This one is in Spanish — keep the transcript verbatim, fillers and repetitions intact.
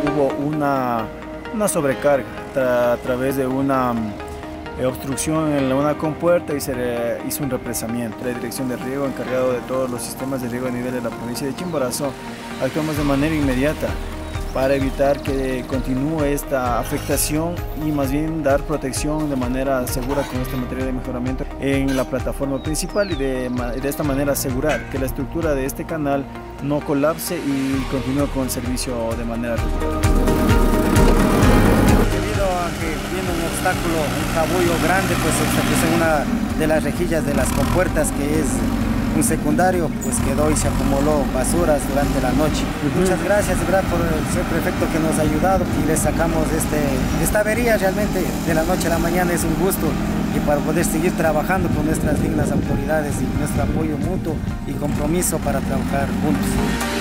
hubo una, una sobrecarga tra, a través de una eh, obstrucción en una compuerta y se le hizo un represamiento. La Dirección de Riego, encargado de todos los sistemas de riego a nivel de la provincia de Chimborazo, actuamos de manera inmediata para evitar que continúe esta afectación y más bien dar protección de manera segura con este material de mejoramiento en la plataforma principal y de, de esta manera asegurar que la estructura de este canal no colapse y continúe con el servicio de manera regular. Debido a que viene un obstáculo, un cabullo grande, pues se puso una de las rejillas de las compuertas, que es un secundario, pues quedó y se acumuló basuras durante la noche. Uh-huh. Muchas gracias, ¿verdad?, por el señor prefecto que nos ha ayudado y le sacamos este, esta avería. Realmente de la noche a la mañana es un gusto, y para poder seguir trabajando con nuestras dignas autoridades y nuestro apoyo mutuo y compromiso para trabajar juntos.